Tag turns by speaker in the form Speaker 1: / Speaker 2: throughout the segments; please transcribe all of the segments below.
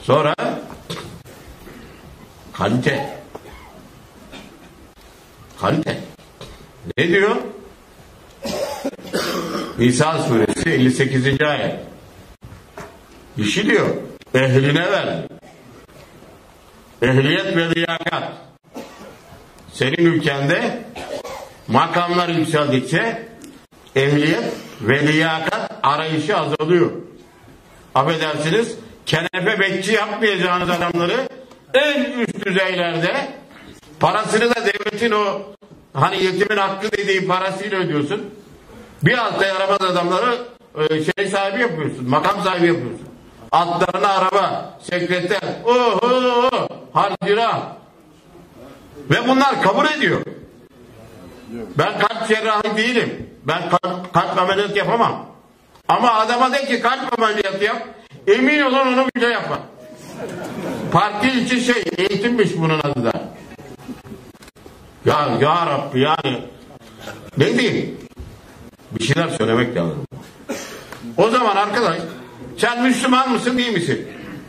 Speaker 1: Sonra kalite. Kalite. Ne diyor? Nisa suresi 58. ayet. İşi diyor. Ehline ver. Ehliyet ve liyakat. Senin ülkende makamlar yükseldikçe ehliyet ve liyakat arayışı azalıyor. Affedersiniz, kenefe bekçi yapmayacağınız adamları en üst düzeylerde parasını da devletin o hani yetimin hakkı dediği parasıyla ödüyorsun. Bir altta yaramaz adamları şey sahibi yapıyorsun, makam sahibi yapıyorsun. Altlarına araba, sekreter, harcıra. Ve bunlar kabul ediyor. Ben kalp cerrahı değilim. Ben kalp ameliyatı yapamam. Ama adama de ki kalp ameliyatı yap, emin olun onu bile yapar. Parti için eğitimmiş bunun adı da. Ya Rabbi yani ne diyeyim? Bir şeyler söylemek lazım. O zaman arkadaş, sen Müslüman mısın değil misin?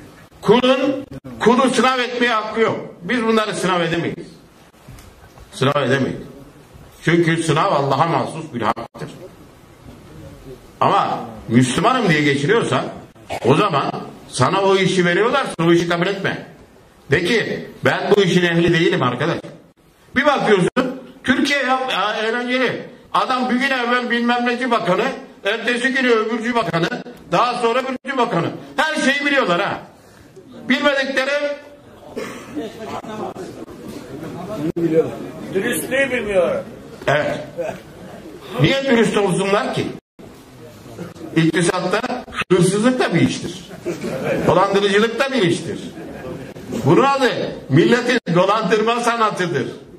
Speaker 1: Kulu sınav etmeye hakkı yok. Biz bunları sınav edemeyiz. Sınav edemeyiz. Çünkü sınav Allah'a mahsus bir haktır. Ama Müslümanım diye geçiriyorsan o zaman sana o işi veriyorlarsa o işi kabul etme. De ki ben bu işin ehli değilim arkadaş. Bir bakıyorsun Türkiye eğlenceli. Adam bir gün evvel bilmem neci bakanı, ertesi günü öbürcü bakanı, daha sonra öbürcü bakanı. Her şeyi biliyorlar ha. Bilmedikleri
Speaker 2: dürüstlüğü bilmiyor.
Speaker 1: Evet. Niye dürüst olsunlar ki? İktisatta hırsızlık da bir iştir. Dolandırıcılık da bir iştir. Bunun adı milletin dolandırma sanatıdır.